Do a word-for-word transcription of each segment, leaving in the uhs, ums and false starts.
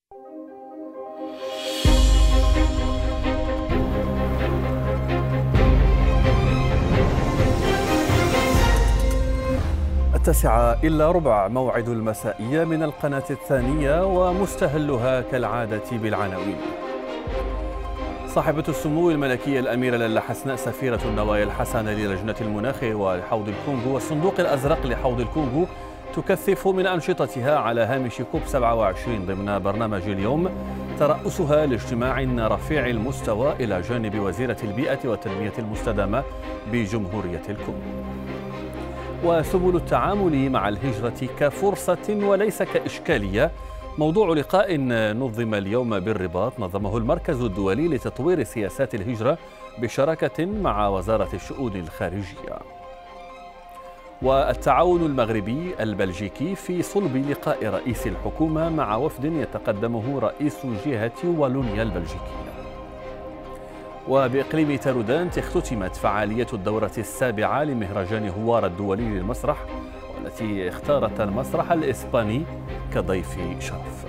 التاسعة إلا ربع، موعد المسائية من القناة الثانية، ومستهلها كالعادة بالعناوين. صاحبة السمو الملكية الأميرة لالا حسناء سفيرة النوايا الحسنة للجنة المناخ وحوض الكونغو والصندوق الأزرق لحوض الكونغو تكثف من أنشطتها على هامش كوب سبعة وعشرين ضمن برنامج اليوم، ترأسها لاجتماع رفيع المستوى إلى جانب وزيرة البيئة والتنمية المستدامة بجمهورية الكونغو. وسبل التعامل مع الهجرة كفرصة وليس كإشكالية، موضوع لقاء نظم اليوم بالرباط نظمه المركز الدولي لتطوير سياسات الهجرة بشراكة مع وزارة الشؤون الخارجية. والتعاون المغربي البلجيكي في صلب لقاء رئيس الحكومة مع وفد يتقدمه رئيس جهة والونيا البلجيكية. وبإقليم تارودانت اختتمت فعالية الدورة السابعة لمهرجان هوار الدولي للمسرح، والتي اختارت المسرح الإسباني كضيف شرف.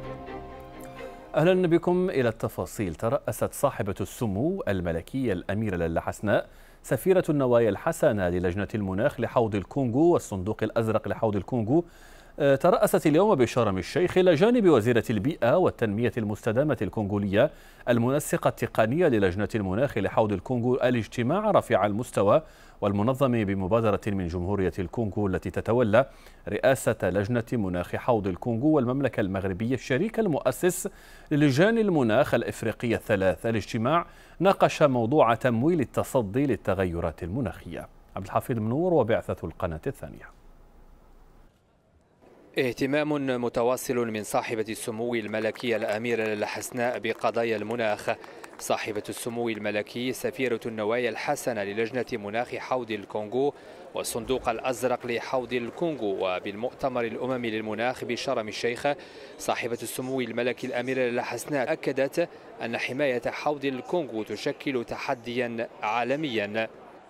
أهلا بكم إلى التفاصيل. ترأست صاحبة السمو الملكية الأميرة لالا حسناء سفيرة النوايا الحسنة للجنة المناخ لحوض الكونغو والصندوق الأزرق لحوض الكونغو ترأست اليوم بشرم الشيخ إلى جانب وزيرة البيئة والتنمية المستدامة الكونغولية المنسقة التقنية للجنة المناخ لحوض الكونغو الاجتماع رفيع المستوى والمنظم بمبادرة من جمهورية الكونغو التي تتولى رئاسة لجنة مناخ حوض الكونغو والمملكة المغربية الشريك المؤسس للجان المناخ الإفريقية الثلاث. الاجتماع ناقش موضوع تمويل التصدي للتغيرات المناخية. عبد الحفيظ منور وبعثة القناة الثانية. اهتمام متواصل من صاحبة السمو الملكية الأميرة لالا حسناء بقضايا المناخ. صاحبة السمو الملكي سفيرة النوايا الحسنة للجنة مناخ حوض الكونغو والصندوق الأزرق لحوض الكونغو وبالمؤتمر الأممي للمناخ بشرم الشيخ. صاحبة السمو الملكي الأميرة لالا حسناء أكدت أن حماية حوض الكونغو تشكل تحديا عالميا.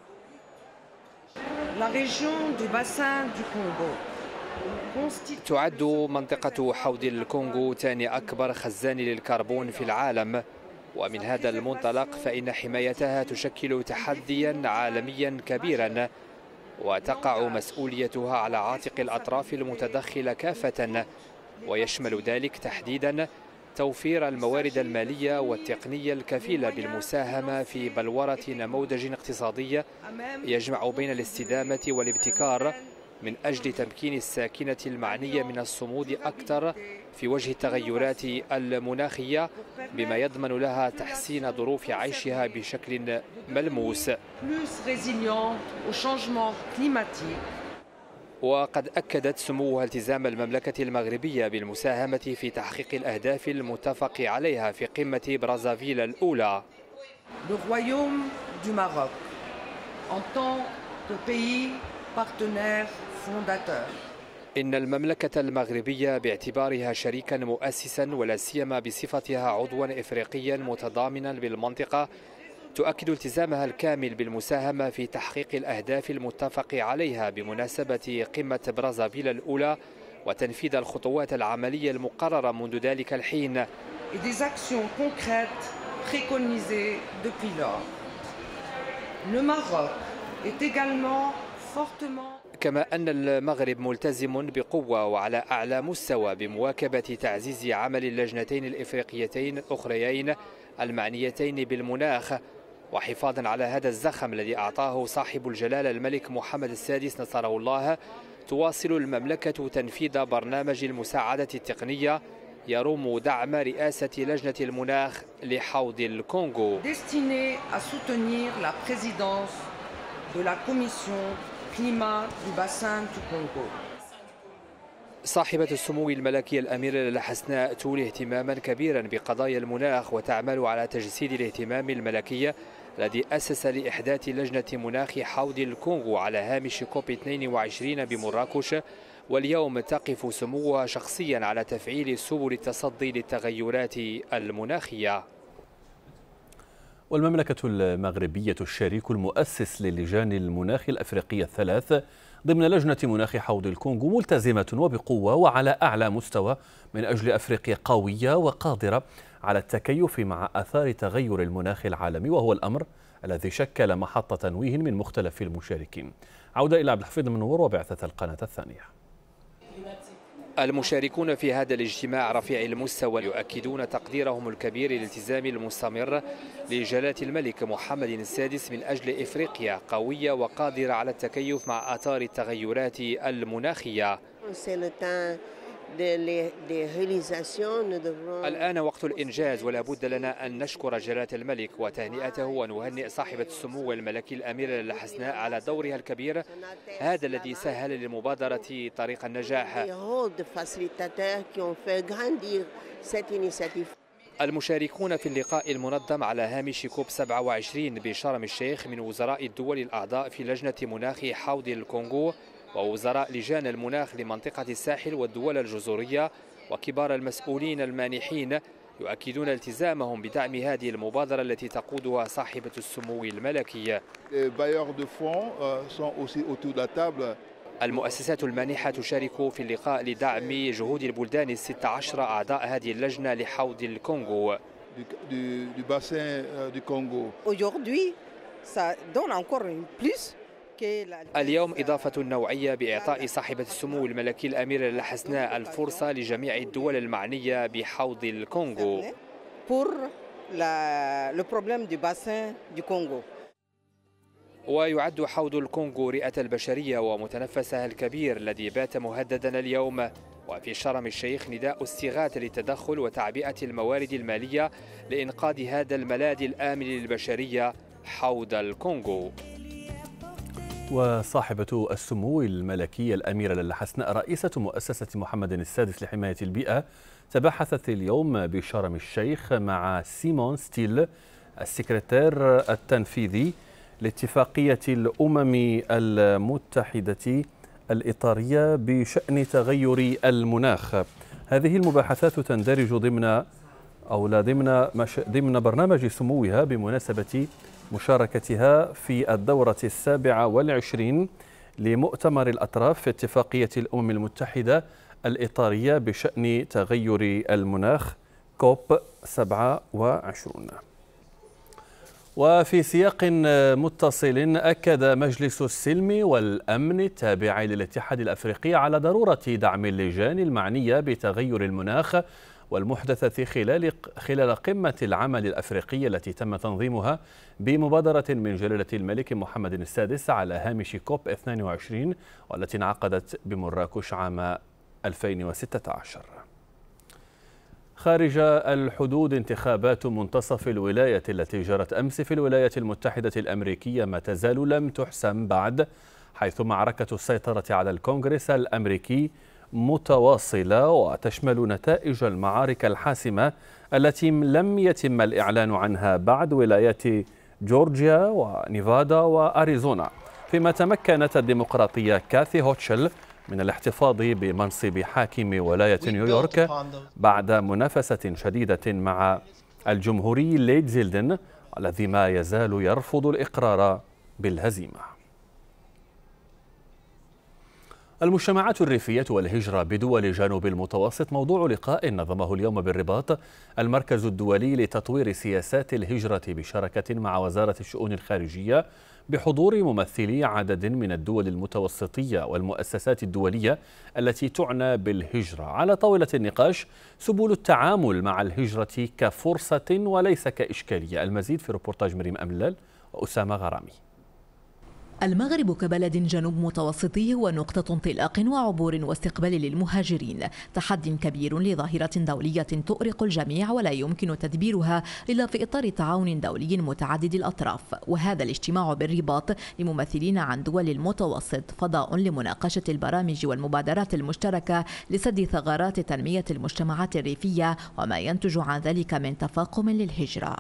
La région du bassin du Congo تعد منطقة حوض الكونغو ثاني أكبر خزان للكربون في العالم، ومن هذا المنطلق فإن حمايتها تشكل تحديا عالميا كبيرا، وتقع مسؤوليتها على عاتق الأطراف المتدخلة كافة، ويشمل ذلك تحديدا توفير الموارد المالية والتقنية الكفيلة بالمساهمة في بلورة نموذج اقتصادي يجمع بين الاستدامة والابتكار من أجل تمكين الساكنة المعنية من الصمود أكثر في وجه التغيرات المناخية، بما يضمن لها تحسين ظروف عيشها بشكل ملموس. وقد أكدت سموها التزام المملكة المغربية بالمساهمة في تحقيق الأهداف المتفق عليها في قمة برازافيل الأولى. إن المملكة المغربية باعتبارها شريكا مؤسسا ولا سيما بصفتها عضوا إفريقيا متضامنا بالمنطقة تؤكد التزامها الكامل بالمساهمة في تحقيق الأهداف المتفق عليها بمناسبة قمة برازافيل الأولى وتنفيذ الخطوات العملية المقررة منذ ذلك الحين. كما أن المغرب ملتزم بقوة وعلى أعلى مستوى بمواكبة تعزيز عمل اللجنتين الإفريقيتين الأخريين المعنيتين بالمناخ، وحفاظا على هذا الزخم الذي أعطاه صاحب الجلالة الملك محمد السادس نصره الله. تواصل المملكة تنفيذ برنامج المساعدة التقنية يروم دعم رئاسة لجنة المناخ لحوض الكونغو. صاحبة السمو الملكي الأميرة لالا حسناء تولي اهتماما كبيرا بقضايا المناخ وتعمل على تجسيد الاهتمام الملكي الذي أسس لإحداث لجنة مناخ حوض الكونغو على هامش كوب اثنين وعشرين بمراكش. واليوم تقف سموها شخصيا على تفعيل سبل التصدي للتغيرات المناخية. والمملكة المغربية الشريك المؤسس للجان المناخ الأفريقية الثلاث ضمن لجنة مناخ حوض الكونغو ملتزمة وبقوة وعلى أعلى مستوى من أجل أفريقيا قوية وقادرة على التكيف مع آثار تغير المناخ العالمي، وهو الأمر الذي شكل محطة تنويه من مختلف المشاركين. عودة إلى عبد الحفيظ منور وبعثة القناة الثانية. المشاركون في هذا الاجتماع رفيع المستوى يؤكدون تقديرهم الكبير للالتزام المستمر لجلالة الملك محمد السادس من أجل إفريقيا قوية وقادرة على التكيف مع آثار التغيرات المناخية. الآن وقت الإنجاز، ولا بد لنا أن نشكر جلالة الملك وتهنئته ونهنئ صاحبة السمو الملكي الأميرة الحسناء على دورها الكبير، هذا الذي سهل للمبادرة طريق النجاح. المشاركون في اللقاء المنظم على هامش كوب سبعة وعشرين بشرم الشيخ من وزراء الدول الأعضاء في لجنة مناخ حوض الكونغو ووزراء لجان المناخ لمنطقة الساحل والدول الجزرية وكبار المسؤولين المانحين يؤكدون التزامهم بدعم هذه المبادرة التي تقودها صاحبة السمو الملكي. المؤسسات المانحة تشارك في اللقاء لدعم جهود البلدان الست عشر أعضاء هذه اللجنة لحوض الكونغو. اليوم إضافة نوعية بإعطاء صاحبة السمو الملكي الأميرة الحسناء الفرصة لجميع الدول المعنية بحوض الكونغو. ويعد حوض الكونغو رئة البشرية ومتنفسها الكبير الذي بات مهددا اليوم. وفي شرم الشيخ نداء استغاثة للتدخل وتعبئة الموارد المالية لإنقاذ هذا الملاذ الآمن للبشرية حوض الكونغو. وصاحبة السمو الملكي الأميرة الحسناء رئيسة مؤسسة محمد السادس لحماية البيئة تباحثت اليوم بشرم الشيخ مع سيمون ستيل السكرتير التنفيذي لاتفاقية الأمم المتحدة الإطارية بشأن تغير المناخ. هذه المباحثات تندرج ضمن أو لا ضمن مش ضمن برنامج سموها بمناسبة مشاركتها في الدورة السابعة والعشرين لمؤتمر الأطراف في اتفاقية الأمم المتحدة الإطارية بشأن تغير المناخ كوب سبعة وعشرين. وفي سياق متصل أكد مجلس السلم والأمن التابع للاتحاد الأفريقي على ضرورة دعم اللجان المعنية بتغير المناخ والمحدثة خلال خلال قمة العمل الأفريقية التي تم تنظيمها بمبادرة من جلالة الملك محمد السادس على هامش كوب اثنين وعشرين والتي انعقدت بمراكش عام ألفين وستة عشر. خارج الحدود، انتخابات منتصف الولاية التي جرت أمس في الولايات المتحدة الأمريكية ما تزال لم تحسم بعد، حيث معركة السيطرة على الكونغرس الأمريكي متواصلة وتشمل نتائج المعارك الحاسمة التي لم يتم الإعلان عنها بعد ولايات جورجيا ونيفادا وأريزونا، فيما تمكنت الديمقراطية كاثي هوتشل من الاحتفاظ بمنصب حاكم ولاية نيويورك بعد منافسة شديدة مع الجمهوري ليد زيلدن الذي ما يزال يرفض الإقرار بالهزيمة. المجتمعات الريفية والهجرة بدول جنوب المتوسط موضوع لقاء نظمه اليوم بالرباط المركز الدولي لتطوير سياسات الهجرة بشراكة مع وزارة الشؤون الخارجية بحضور ممثلي عدد من الدول المتوسطية والمؤسسات الدولية التي تعنى بالهجرة على طاولة النقاش سبل التعامل مع الهجرة كفرصة وليس كإشكالية. المزيد في ريبورتاج مريم أملال وأسامة غرامي. المغرب كبلد جنوب متوسطي هو نقطة انطلاق وعبور واستقبال للمهاجرين، تحد كبير لظاهرة دولية تؤرق الجميع ولا يمكن تدبيرها إلا في إطار تعاون دولي متعدد الأطراف. وهذا الاجتماع بالرباط لممثلين عن دول المتوسط فضاء لمناقشة البرامج والمبادرات المشتركة لسد ثغرات تنمية المجتمعات الريفية وما ينتج عن ذلك من تفاقم للهجرة.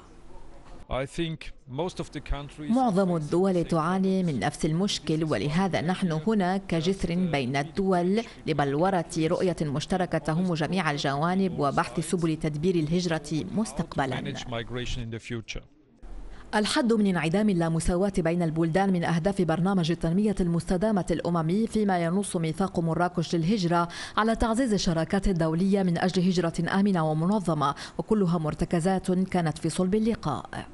معظم الدول تعاني من نفس المشكل، ولهذا نحن هنا كجسر بين الدول لبلورة رؤية مشتركة تهم جميع الجوانب وبحث سبل تدبير الهجرة مستقبلا. الحد من انعدام اللامساواة بين البلدان من أهداف برنامج التنمية المستدامة الأممي، فيما ينص ميثاق مراكش للهجرة على تعزيز الشراكات الدولية من أجل هجرة آمنة ومنظمة، وكلها مرتكزات كانت في صلب اللقاء.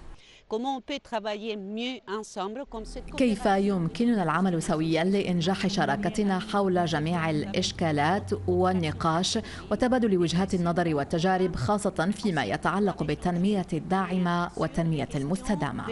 كيف يمكننا العمل سويا لإنجاح شراكتنا حول جميع الإشكالات والنقاش وتبادل وجهات النظر والتجارب، خاصة فيما يتعلق بالتنمية الداعمة والتنمية المستدامة.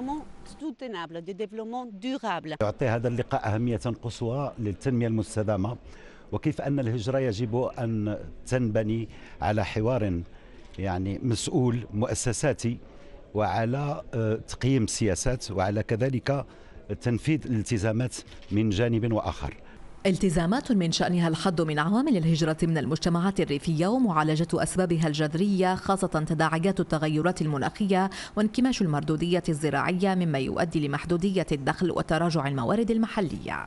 يعطي هذا اللقاء أهمية قصوى للتنمية المستدامة، وكيف أن الهجرة يجب أن تنبني على حوار يعني مسؤول مؤسساتي، وعلى تقييم السياسات، وعلى كذلك تنفيذ الالتزامات من جانب وآخر. التزامات من شأنها الحد من عوامل الهجرة من المجتمعات الريفية ومعالجة أسبابها الجذرية، خاصة تداعيات التغيرات المناخية وانكماش المردودية الزراعية، مما يؤدي لمحدودية الدخل وتراجع الموارد المحلية.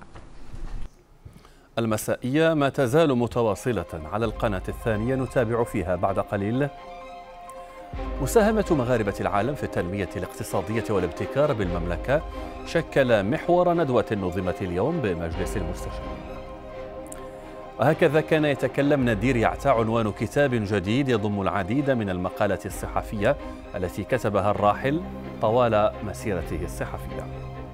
المسائية ما تزال متواصلة على القناة الثانية، نتابع فيها بعد قليل مساهمة مغاربة العالم في التنمية الاقتصادية والابتكار بالمملكة شكل محور ندوة نظمت اليوم بمجلس المستشارين. وهكذا كان يتكلم نادير يعتى عنوان كتاب جديد يضم العديد من المقالات الصحفية التي كتبها الراحل طوال مسيرته الصحفية.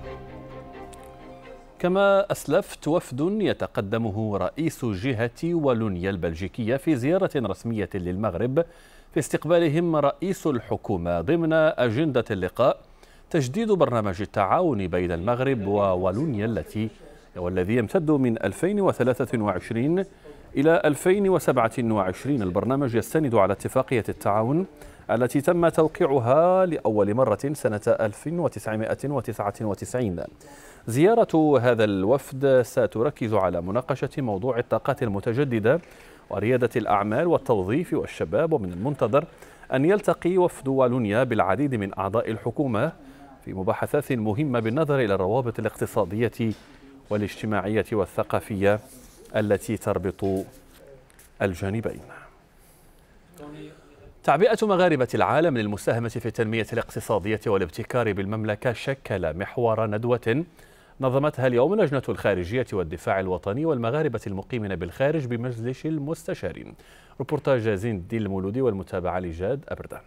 كما أسلفت وفد يتقدمه رئيس جهة والونيا البلجيكية في زيارة رسمية للمغرب في استقبالهم رئيس الحكومة ضمن أجندة اللقاء تجديد برنامج التعاون بين المغرب ووالونيا التي والذي يمتد من ألفين وثلاثة وعشرين إلى ألفين وسبعة وعشرين. البرنامج يستند على اتفاقية التعاون التي تم توقيعها لأول مرة سنة ألف وتسعمائة وتسعة وتسعين. زيارة هذا الوفد ستركز على مناقشة موضوع الطاقات المتجددة وريادة الأعمال والتوظيف والشباب، ومن المنتظر أن يلتقي وفد والونيا بالعديد من أعضاء الحكومة في مباحثات مهمة بالنظر إلى الروابط الاقتصادية والاجتماعية والثقافية التي تربط الجانبين. تعبئة مغاربة العالم للمساهمة في التنمية الاقتصادية والابتكار بالمملكة شكل محور ندوة نظمتها اليوم لجنة الخارجية والدفاع الوطني والمغاربة المقيمين بالخارج بمجلس المستشارين. روبورتاج زين الدين المولودي والمتابعة لجاد أبردان.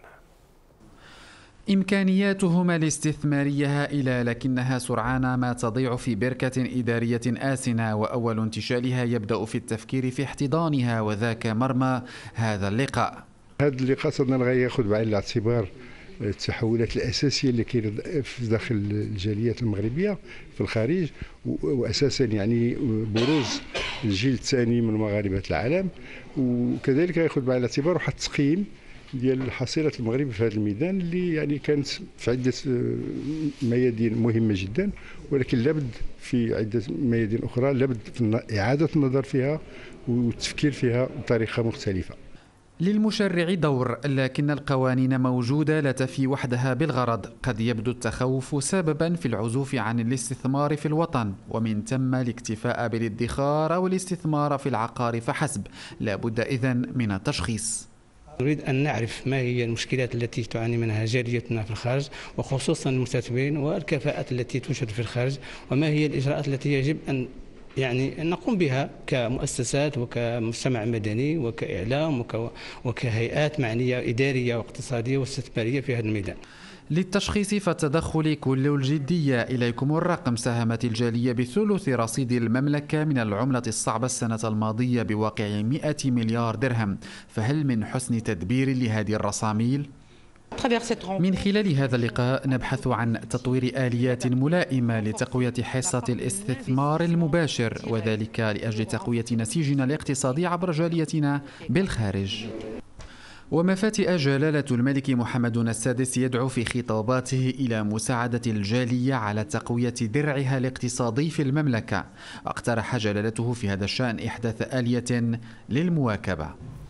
إمكانياتهما الاستثمارية هائلة، لكنها سرعان ما تضيع في بركة إدارية آسنة، وأول انتشالها يبدأ في التفكير في احتضانها، وذاك مرمى هذا اللقاء. هذا اللقاء صرنا نغي ياخذ بعين الاعتبار التحولات الأساسية اللي كاينه في داخل الجاليات المغربية في الخارج، وأساسا يعني بروز الجيل الثاني من مغاربة العالم، وكذلك ياخذ بعين الاعتبار واحد التقييم ديال حصيلة المغرب في هذا الميدان اللي يعني كانت في عدة ميادين مهمة جدا، ولكن لابد في عدة ميادين أخرى لابد في إعادة النظر فيها والتفكير فيها بطريقة مختلفة. للمشرع دور، لكن القوانين موجودة لا تفي وحدها بالغرض. قد يبدو التخوف سببا في العزوف عن الاستثمار في الوطن، ومن ثم الاكتفاء بالادخار أو الاستثمار في العقار فحسب. لا بد إذن من التشخيص. نريد أن نعرف ما هي المشكلات التي تعاني منها جاليتنا في الخارج، وخصوصا المستثمرين، والكفاءات التي تنشد في الخارج، وما هي الإجراءات التي يجب أن يعني نقوم بها كمؤسسات وكمجتمع مدني وكإعلام وكهيئات معنية إدارية واقتصادية واستثمارية في هذا الميدان. للتشخيص فالتدخل كل الجدية. إليكم الرقم: ساهمت الجالية بثلث رصيد المملكة من العملة الصعبة السنة الماضية بواقع مئة مليار درهم، فهل من حسن تدبير لهذه الرصاميل؟ من خلال هذا اللقاء نبحث عن تطوير آليات ملائمة لتقوية حصة الاستثمار المباشر، وذلك لأجل تقوية نسيجنا الاقتصادي عبر جاليتنا بالخارج. ومفاتئ جلالة الملك محمد السادس يدعو في خطاباته إلى مساعدة الجالية على تقوية درعها الاقتصادي في المملكة. اقترح جلالته في هذا الشأن إحداث آلية للمواكبة.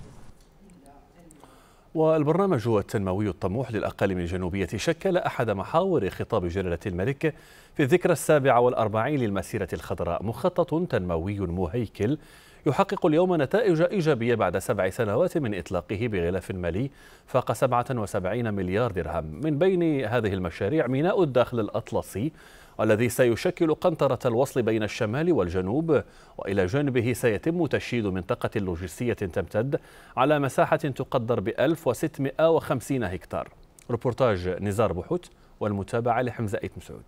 والبرنامج التنموي الطموح للأقاليم الجنوبية شكل أحد محاور خطاب جلالة الملك في الذكرى السابعة والأربعين للمسيرة الخضراء، مخطط تنموي مهيكل يحقق اليوم نتائج إيجابية بعد سبع سنوات من إطلاقه بغلاف مالي فاق سبعة وسبعين مليار درهم. من بين هذه المشاريع ميناء الداخل الأطلسي الذي سيشكل قنطرة الوصل بين الشمال والجنوب، وإلى جانبه سيتم تشييد منطقة لوجستية تمتد على مساحة تقدر ب ألف وستمائة وخمسين هكتار. ريبورتاج نزار بوحوت والمتابعة لحمزة إيت مسعود.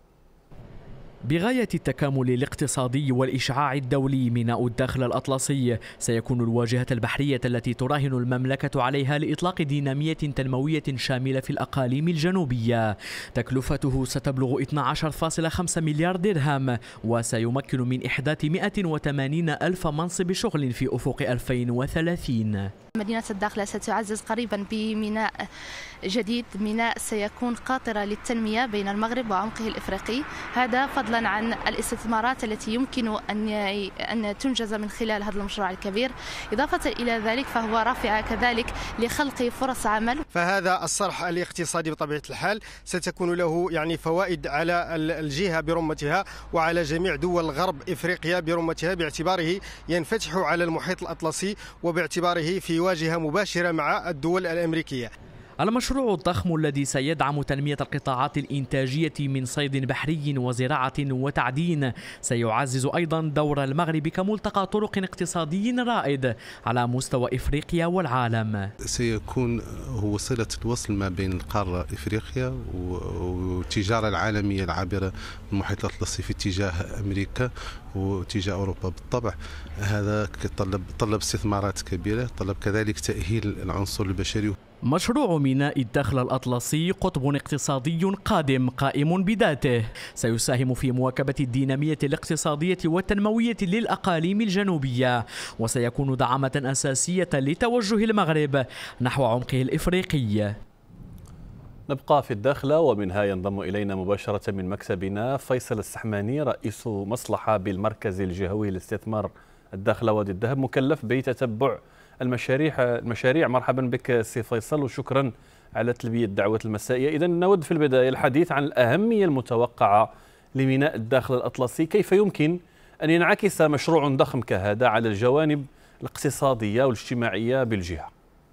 بغاية التكامل الاقتصادي والإشعاع الدولي، ميناء الداخل الأطلسي سيكون الواجهة البحرية التي تراهن المملكة عليها لإطلاق دينامية تنموية شاملة في الأقاليم الجنوبية. تكلفته ستبلغ اثني عشر فاصلة خمسة مليار درهم، وسيمكن من إحداث مئة وثمانين ألف منصب شغل في أفق ألفين وثلاثين. مدينة الداخل ستعزز قريبا بميناء جديد، ميناء سيكون قاطرة للتنمية بين المغرب وعمقه الإفريقي، هذا فضلا عن الاستثمارات التي يمكن أن أن تنجز من خلال هذا المشروع الكبير. إضافة إلى ذلك فهو رافع كذلك لخلق فرص عمل. فهذا الصرح الاقتصادي بطبيعة الحال ستكون له يعني فوائد على الجهة برمتها وعلى جميع دول غرب إفريقيا برمتها، باعتباره ينفتح على المحيط الأطلسي وباعتباره في واجهة مباشرة مع الدول الأمريكية. المشروع الضخم الذي سيدعم تنمية القطاعات الإنتاجية من صيد بحري وزراعة وتعدين سيعزز أيضا دور المغرب كملتقى طرق اقتصادي رائد على مستوى إفريقيا والعالم. سيكون هو صلة الوصل ما بين القارة إفريقيا والتجارة العالمية العابرة من المحيط الأطلسي في اتجاه أمريكا واتجاه أوروبا. بالطبع هذا طلب طلب استثمارات كبيرة، طلب كذلك تأهيل العنصر البشري. مشروع ميناء الداخل الأطلسي قطب اقتصادي قادم قائم بذاته، سيساهم في مواكبة الدينامية الاقتصادية والتنموية للأقاليم الجنوبية، وسيكون دعامة أساسية لتوجه المغرب نحو عمقه الإفريقي. نبقى في الداخلة ومنها ينضم إلينا مباشرة من مكتبنا فيصل السحماني رئيس مصلحة بالمركز الجهوي للاستثمار الداخلة وادي الذهب، مكلف بتتبع المشاريع المشاريع مرحبا بك سي فيصل وشكرا على تلبية الدعوة المسائية. إذا نود في البداية الحديث عن الأهمية المتوقعة لميناء الداخل الأطلسي، كيف يمكن أن ينعكس مشروع ضخم كهذا على الجوانب الاقتصادية والاجتماعية بالجهة؟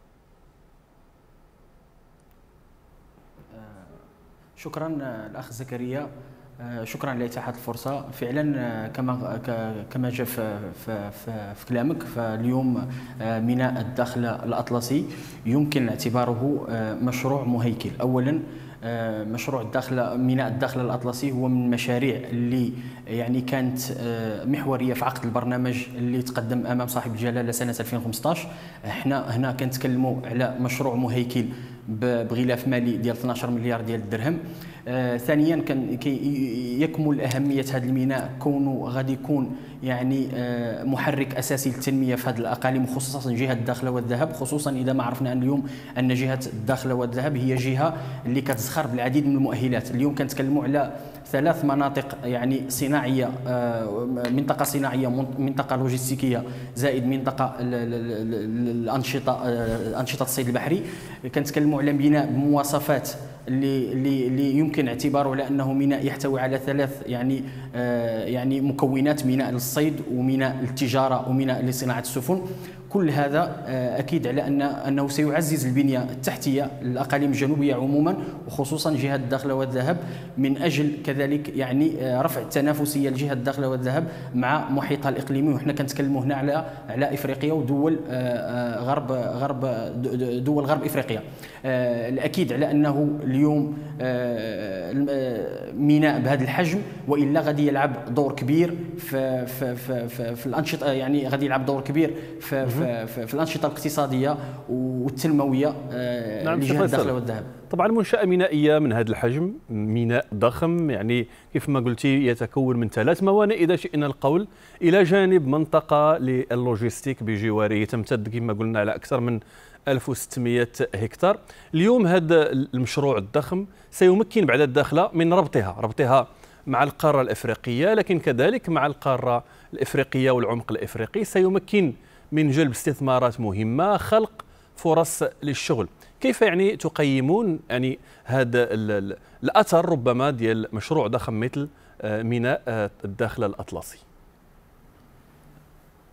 شكرا الأخ زكريا، شكرا لإتاحة الفرصة. فعلا كما كما جاء في, في, في كلامك، فاليوم ميناء الداخل الأطلسي يمكن اعتباره مشروع مهيكل. أولا مشروع الداخل ميناء الداخل الأطلسي هو من المشاريع اللي يعني كانت محورية في عقد البرنامج اللي تقدم أمام صاحب الجلالة سنة ألفين وخمسة عشر. احنا هنا كنتكلموا على مشروع مهيكل بغلاف مالي ديال اثني عشر مليار ديال الدرهم. آه ثانيا كان يكمل أهمية هذا الميناء كونه غادي يكون يعني آه محرك أساسي للتنمية في هذه الأقاليم، وخصوصا جهة الداخلة والذهب، خصوصا إذا ما عرفنا أن اليوم أن جهة الداخلة والذهب هي جهة اللي كتزخر بالعديد من المؤهلات. اليوم كنتكلموا على ثلاث مناطق يعني صناعية، آه منطقة صناعية، منطقة لوجستيكية، زائد منطقة الأنشطة آه أنشطة الصيد البحري. كنتكلموا على بناء بمواصفات اللي اللي اللي يمكن اعتباره على انه ميناء يحتوي على ثلاث يعني آه يعني مكونات: ميناء للصيد وميناء للتجاره وميناء لصناعه السفن. كل هذا آه اكيد على ان انه سيعزز البنيه التحتيه للاقاليم الجنوبيه عموما، وخصوصا جهه الداخله والذهب، من اجل كذلك يعني آه رفع التنافسيه لجهه الداخله والذهب مع محيطها الاقليمي. وحنا كنتكلموا هنا على على افريقيا ودول آه غرب غرب دول غرب افريقيا. آه الاكيد على انه اليوم ميناء بهذا الحجم والا غادي يلعب دور كبير في في في, في, في الانشطه، يعني غادي يلعب دور كبير في في, في, في الانشطه الاقتصاديه والتنمويه نعم لجهه الداخله والذهب. طبعا منشاه مينائيه من هذا الحجم، ميناء ضخم يعني كيف ما قلتي يتكون من ثلاث موانئ اذا شئنا القول، الى جانب منطقه للوجستيك بجواره تمتد كما قلنا على اكثر من ألف وستمائة هكتار. اليوم هذا المشروع الضخم سيمكن بعد الداخله من ربطها ربطها مع القاره الافريقيه، لكن كذلك مع القاره الافريقيه والعمق الافريقي، سيمكن من جلب استثمارات مهمه، خلق فرص للشغل. كيف يعني تقيمون يعني هذا الاثر ربما ديال مشروع ضخم مثل ميناء الداخل الاطلسي؟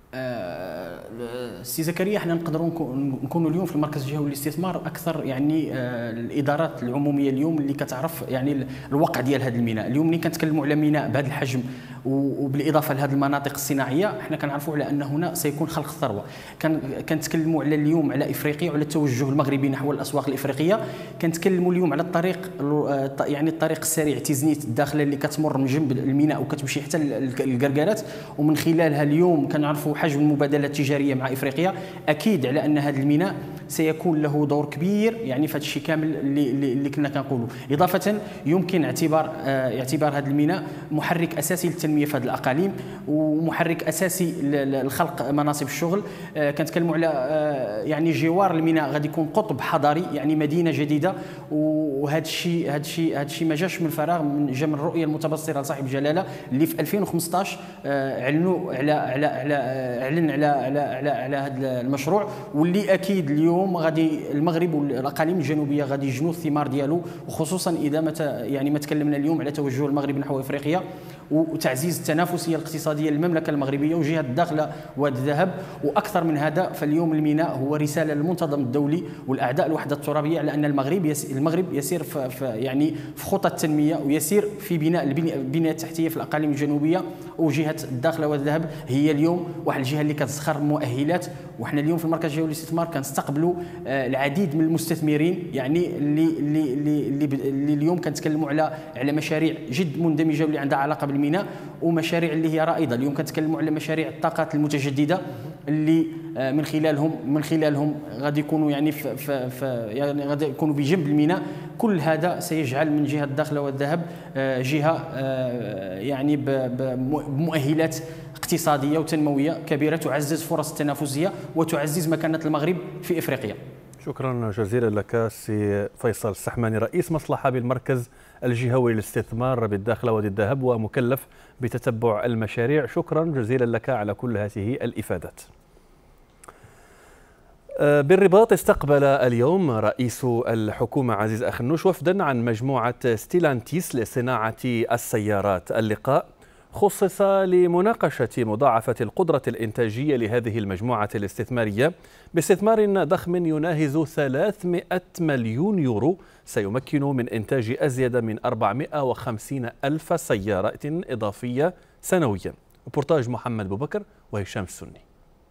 سي زكريا، احنا نقدروا نكونوا اليوم في المركز الجهوي للاستثمار اكثر يعني الادارات العموميه اليوم اللي كتعرف يعني الواقع ديال هذا الميناء. اليوم ملي كنتكلموا على ميناء بهذا الحجم وبالاضافه لهذه المناطق الصناعيه، احنا كنعرفوا على ان هنا سيكون خلق الثروه. كنتكلموا على اليوم على افريقيا وعلى التوجه المغربي نحو الاسواق الافريقيه. كنتكلموا اليوم على الطريق يعني الطريق السريع تيزنيت الداخله اللي كتمر من جنب الميناء وكتمشي حتى الكركارات، ومن خلالها اليوم كنعرفوا حجم المبادلات التجاريه مع افريقيا. اكيد على ان هذا الميناء سيكون له دور كبير يعني في هذا الشيء كامل اللي اللي كنا كنقولوا. اضافه يمكن اعتبار اعتبار هذا الميناء محرك اساسي للتنميه في هذه الاقاليم ومحرك اساسي لخلق مناصب الشغل. كنتكلموا على يعني جوار الميناء غادي يكون قطب حضاري، يعني مدينه جديده، وهذا الشيء هذا الشيء هذا الشيء ما جاش من فراغ، من جا من الرؤيه المتبصره لصاحب الجلاله اللي في ألفين وخمسطاش اعلنوا على على على اعلن على على على على هذا المشروع، واللي اكيد اليوم غادي المغرب والاقاليم الجنوبيه غادي يجنوا الثمار ديالو، وخصوصا اذا ما يعني ما تكلمنا اليوم على توجه المغرب نحو افريقيا وتعزيز التنافسيه الاقتصاديه للمملكه المغربيه وجهه الداخله واد الذهب. واكثر من هذا، فاليوم الميناء هو رساله للمنتظم الدولي والاعداء الوحده الترابيه على ان المغرب يسير المغرب يسير في يعني في خطى التنميه ويسير في بناء البنيه التحتيه في الاقاليم الجنوبيه. وجهه الداخله واد الذهب هي اليوم واحد الجهه اللي كتزخر مؤهلات، وحنا اليوم في المركز الجهوي للاستثمار كنستقبلوا العديد من المستثمرين يعني اللي اللي اللي, اللي اليوم كنتكلموا على على مشاريع جد مندمجه واللي عندها علاقه بالميناء، ومشاريع اللي هي رائده. اليوم كنتكلموا على مشاريع الطاقات المتجدده اللي من خلالهم من خلالهم غادي يكونوا يعني في, في, في يعني غادي يكونوا بجنب الميناء. كل هذا سيجعل من جهه الداخله والذهب جهه يعني بمؤهلات اقتصاديه وتنمويه كبيره تعزز فرص التنافسيه وتعزز مكانه المغرب في افريقيا. شكرا جزيلا لك سي فيصل السحماني، رئيس مصلحه بالمركز الجهوي للاستثمار بالداخله وادي الذهب ومكلف بتتبع المشاريع. شكرا جزيلا لك على كل هذه الافادات. بالرباط استقبل اليوم رئيس الحكومة عزيز أخنوش وفدا عن مجموعة ستيلانتيس لصناعة السيارات. اللقاء خصص لمناقشة مضاعفة القدرة الإنتاجية لهذه المجموعة الاستثمارية باستثمار ضخم يناهز ثلاثمئة مليون يورو، سيمكن من إنتاج أزيد من أربعمئة وخمسين ألف سيارة إضافية سنويا. ريبورتاج محمد بوبكر وهشام السني.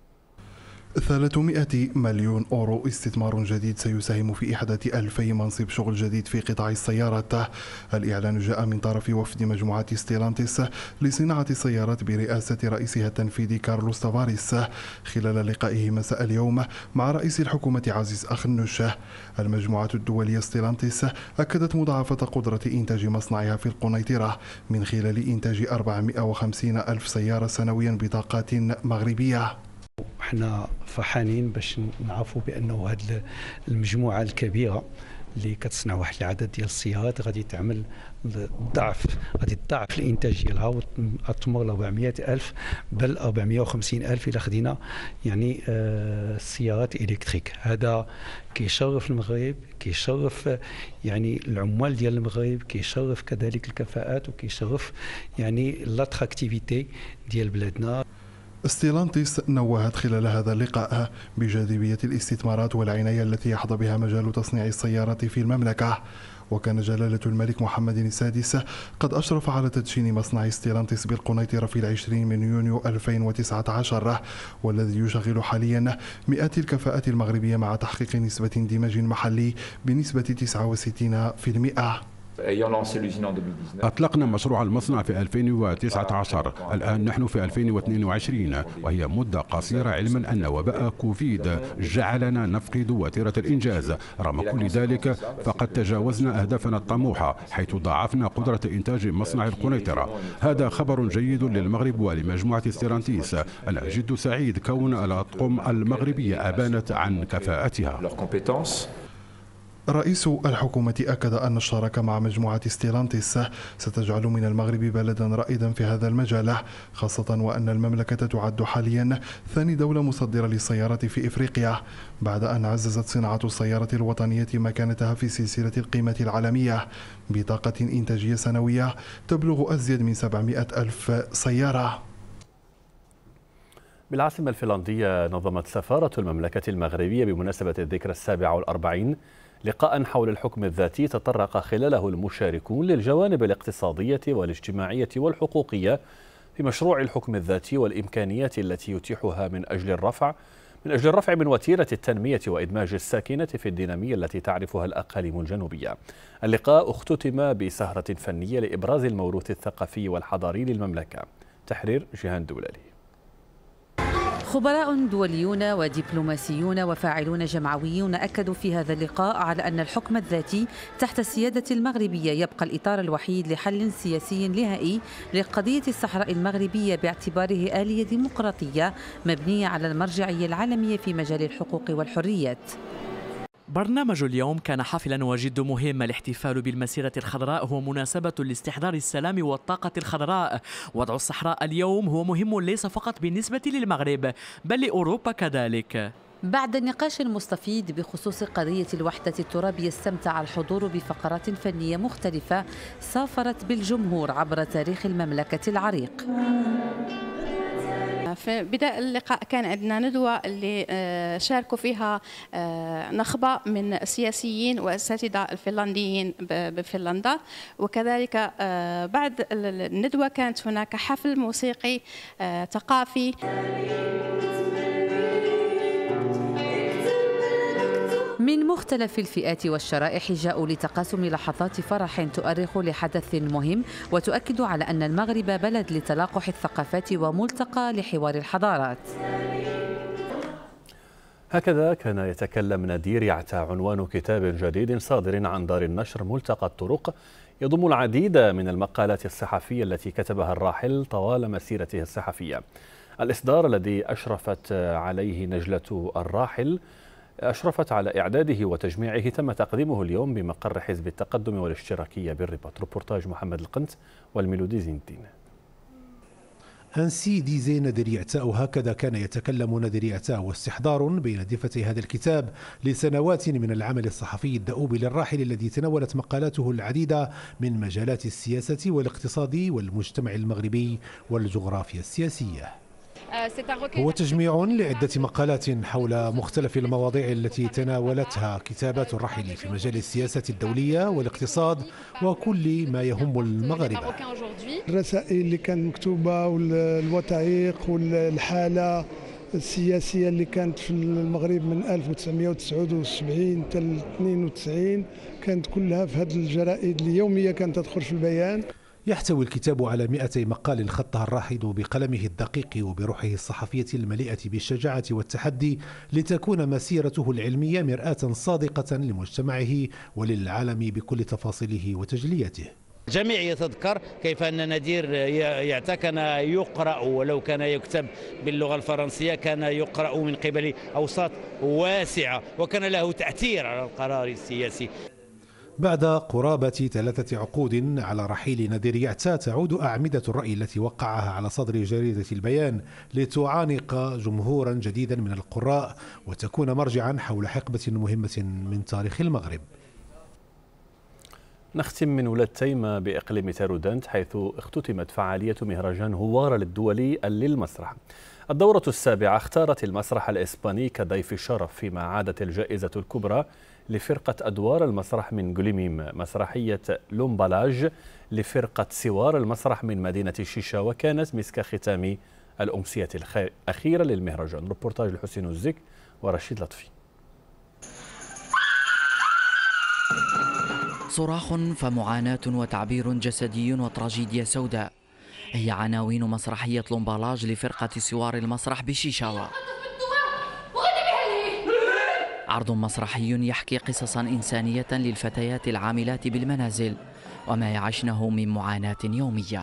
ثلاثمئة مليون أورو استثمار جديد سيساهم في إحداث ألفي منصب شغل جديد في قطاع السيارات. الإعلان جاء من طرف وفد مجموعة ستيلانتيس لصناعة السيارات برئاسة رئيسها التنفيذي كارلوس تافاريس خلال لقائه مساء اليوم مع رئيس الحكومة عزيز أخنوش. المجموعة الدولية ستيلانتيس أكدت مضاعفة قدرة إنتاج مصنعها في القنيطرة من خلال إنتاج أربعمئة وخمسين ألف سيارة سنويا بطاقات مغربية. احنا فرحانين باش نعرفوا بانه هذه المجموعه الكبيره اللي كتصنع واحد العدد ديال السيارات غادي تعمل ضعف غادي تضاعف الانتاج ديالها وتمر ل أربعمئة ألف بل أربعمئة وخمسين ألف الا خدينا يعني آه السيارات الكتريك. هذا كيشرف المغرب، كيشرف يعني العمال ديال المغرب، كيشرف كذلك الكفاءات وكيشرف يعني لاتراكتيفيتي ديال بلادنا. ستيلانتيس نوهت خلال هذا اللقاء بجاذبية الاستثمارات والعناية التي يحظى بها مجال تصنيع السيارات في المملكة. وكان جلالة الملك محمد السادس قد أشرف على تدشين مصنع ستيلانتيس بالقنيطرة في العشرين من يونيو ألفين وتسعة عشر، والذي يشغل حاليا مئات الكفاءات المغربية مع تحقيق نسبة اندماج محلي بنسبة تسعة وستين بالمئة. أطلقنا مشروع المصنع في ألفين وتسعة عشر، الآن نحن في ألفين واثنين وعشرين، وهي مدة قصيرة علما أن وباء كوفيد جعلنا نفقد وتيرة الإنجاز. رغم كل ذلك فقد تجاوزنا أهدافنا الطموحة حيث ضاعفنا قدرة إنتاج مصنع القنيطرة. هذا خبر جيد للمغرب ولمجموعة ستيلانتيس. أنا جد سعيد كون الأطقم المغربية أبانت عن كفاءتها. رئيس الحكومة أكد أن الشراكة مع مجموعة ستيلانتيس ستجعل من المغرب بلدا رائدا في هذا المجال، خاصة وأن المملكة تعد حاليا ثاني دولة مصدرة للسيارات في إفريقيا بعد أن عززت صناعة السيارة الوطنية مكانتها في سلسلة القيمة العالمية بطاقة إنتاجية سنوية تبلغ أزيد من سبعمئة ألف سيارة. بالعاصمة الفنلندية نظمت سفارة المملكة المغربية بمناسبة الذكرى السابعة والأربعين لقاء حول الحكم الذاتي تطرق خلاله المشاركون للجوانب الاقتصادية والاجتماعية والحقوقية في مشروع الحكم الذاتي والإمكانيات التي يتيحها من أجل الرفع من أجل الرفع من وتيرة التنمية وإدماج الساكنة في الدينامية التي تعرفها الأقاليم الجنوبية. اللقاء اختتم بسهرة فنية لإبراز الموروث الثقافي والحضاري للمملكة. تحرير جيهان دولالي. خبراء دوليون ودبلوماسيون وفاعلون جمعويون أكدوا في هذا اللقاء على أن الحكم الذاتي تحت السيادة المغربية يبقى الإطار الوحيد لحل سياسي نهائي لقضية الصحراء المغربية باعتباره آلية ديمقراطية مبنية على المرجعية العالمية في مجال الحقوق والحريات. برنامج اليوم كان حافلا وجد مهم. الاحتفال بالمسيرة الخضراء هو مناسبة لاستحضار السلام والطاقة الخضراء. وضع الصحراء اليوم هو مهم ليس فقط بالنسبة للمغرب بل لأوروبا كذلك. بعد النقاش المستفيض بخصوص قضية الوحدة الترابية استمتع الحضور بفقرات فنية مختلفة سافرت بالجمهور عبر تاريخ المملكة العريق. في بداية اللقاء كان عندنا ندوة اللي شاركوا فيها نخبة من السياسيين وأساتذة الفنلنديين بفنلندا، وكذلك بعد الندوة كانت هناك حفل موسيقي ثقافي. من مختلف الفئات والشرائح جاءوا لتقاسم لحظات فرح تؤرخ لحدث مهم وتؤكد على أن المغرب بلد لتلاقح الثقافات وملتقى لحوار الحضارات. هكذا كان يتكلم نادير يعتى عنوان كتاب جديد صادر عن دار النشر ملتقى الطرق يضم العديد من المقالات الصحفية التي كتبها الراحل طوال مسيرته الصحفية. الإصدار الذي أشرفت عليه نجلة الراحل أشرفت على إعداده وتجميعه تم تقديمه اليوم بمقر حزب التقدم والاشتراكية بالرباط. روبورتاج محمد القنت والميلودي زين الدين. أنسي ديزي نادر يعتاء، هكذا كان يتكلم نادر يعتاء، واستحضار بين دفتي هذا الكتاب لسنوات من العمل الصحفي الدؤوب للراحل الذي تناولت مقالاته العديدة من مجالات السياسة والاقتصاد والمجتمع المغربي والجغرافيا السياسية. هو تجميع لعدة مقالات حول مختلف المواضيع التي تناولتها كتابات الراحل في مجال السياسة الدولية والاقتصاد وكل ما يهم المغاربة. الرسائل اللي كانت مكتوبة والوثائق والحالة السياسية اللي كانت في المغرب من ألف وتسعمائة وتسعة وسبعين حتى اثنين وتسعين كانت كلها في هذه الجرائد اليومية كانت تدخل في البيان. يحتوي الكتاب على مئتي مقال خطها الراحل بقلمه الدقيق وبروحه الصحفية المليئة بالشجاعة والتحدي لتكون مسيرته العلمية مرآة صادقة لمجتمعه وللعالم بكل تفاصيله وتجلياته. الجميع يتذكر كيف أن نادير يعتى كان يقرأ، ولو كان يكتب باللغة الفرنسية كان يقرأ من قبل أوساط واسعة وكان له تأثير على القرار السياسي. بعد قرابة ثلاثة عقود على رحيل نادر يعتى تعود أعمدة الرأي التي وقعها على صدر جريدة البيان لتعانق جمهورا جديدا من القراء وتكون مرجعا حول حقبة مهمة من تاريخ المغرب. نختم من ولاد تيمة بإقليم تارودانت حيث اختتمت فعالية مهرجان هوارة للدولي للمسرح. الدورة السابعة اختارت المسرح الإسباني كضيف شرف، فيما عادت الجائزة الكبرى لفرقة أدوار المسرح من جليميم، مسرحية لومبالاج لفرقة سوار المسرح من مدينة الشيشة، وكانت مسك ختام الأمسية الأخيرة للمهرجان. روبورتاج الحسين الزك ورشيد لطفي. صراخ فمعاناة وتعبير جسدي وتراجيديا سوداء هي عناوين مسرحية لومبالاج لفرقة سوار المسرح بشيشاوة. عرض مسرحي يحكي قصصا إنسانية للفتيات العاملات بالمنازل وما يعيشنه من معاناة يومية.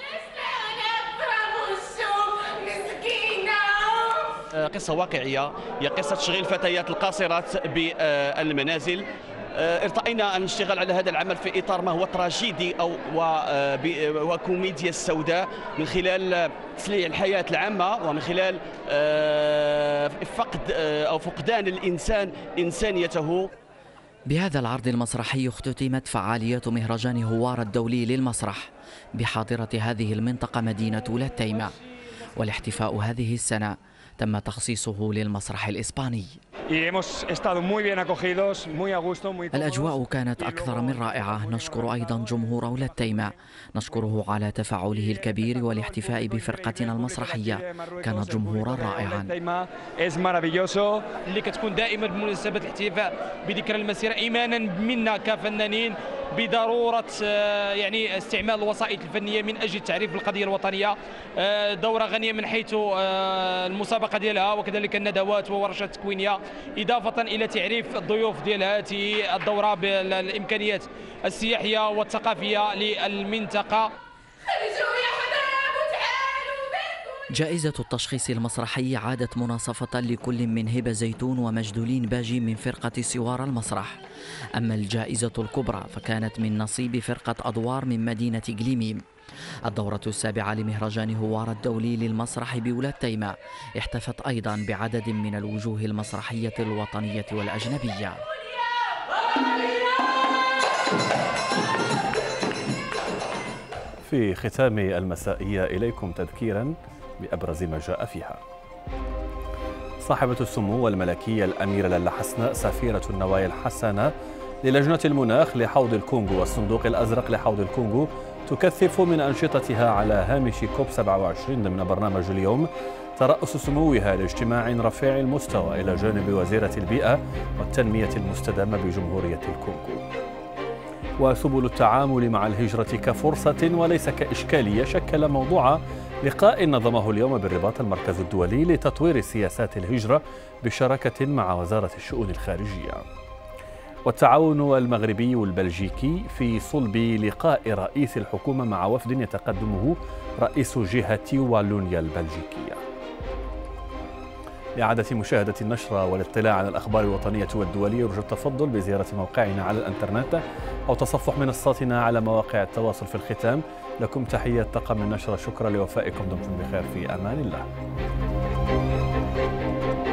قصة واقعية، هي قصة تشغيل الفتيات القاصرات بالمنازل. ارتأينا أن نشتغل على هذا العمل في إطار ما هو تراجيدي أو وكوميديا السوداء من خلال تسليع الحياة العامة ومن خلال فقد أو فقدان الإنسان إنسانيته. بهذا العرض المسرحي اختتمت فعالية مهرجان هوارة الدولي للمسرح بحاضرة هذه المنطقة مدينة ولاد تيمة. والاحتفاء هذه السنة تم تخصيصه للمسرح الإسباني. الأجواء كانت أكثر من رائعة. نشكر أيضا جمهور ولاية تيمة، نشكره على تفاعله الكبير والاحتفاء بفرقتنا المسرحية، كانت جمهورا رائعا. اللي كتكون دائما بمناسبة الاحتفاء بذكرى المسيرة إيمانا منا كفنانين بضرورة يعني استعمال الوسائط الفنية من أجل تعريف القضية الوطنية. دورة غنية من حيث المسابقة ديالها وكذلك الندوات وورشات تكوينية، إضافة إلى تعريف الضيوف ديال هذه الدورة بالإمكانيات السياحية والثقافية للمنطقة. جائزة التشخيص المسرحي عادت مناصفة لكل من هبة زيتون ومجدولين باجي من فرقة سوار المسرح. أما الجائزة الكبرى فكانت من نصيب فرقة أدوار من مدينة قليميم. الدورة السابعة لمهرجان هوار الدولي للمسرح بولاية تيمة احتفت أيضا بعدد من الوجوه المسرحية الوطنية والأجنبية. في ختام المسائية إليكم تذكيرا بأبرز ما جاء فيها. صاحبة السمو والملكية الأميرة لالا حسناء سفيرة النوايا الحسنة للجنة المناخ لحوض الكونغو والصندوق الأزرق لحوض الكونغو تكثف من أنشطتها على هامش كوب سبعة وعشرين ضمن برنامج اليوم ترأس سموها لاجتماع رفيع المستوى إلى جانب وزيرة البيئة والتنمية المستدامة بجمهورية الكونغو. وسبل التعامل مع الهجرة كفرصة وليس كإشكالية شكل موضوع لقاء نظمه اليوم بالرباط المركز الدولي لتطوير سياسات الهجرة بشراكة مع وزارة الشؤون الخارجية. والتعاون المغربي والبلجيكي في صلب لقاء رئيس الحكومة مع وفد يتقدمه رئيس جهة والونيا البلجيكية. لإعادة مشاهدة النشرة والاطلاع على الأخبار الوطنية والدولية يرجى التفضل بزيارة موقعنا على الإنترنت أو تصفح منصاتنا على مواقع التواصل. في الختام لكم تحية طاقم النشرة، شكرا لوفائكم، دمتم بخير، في أمان الله.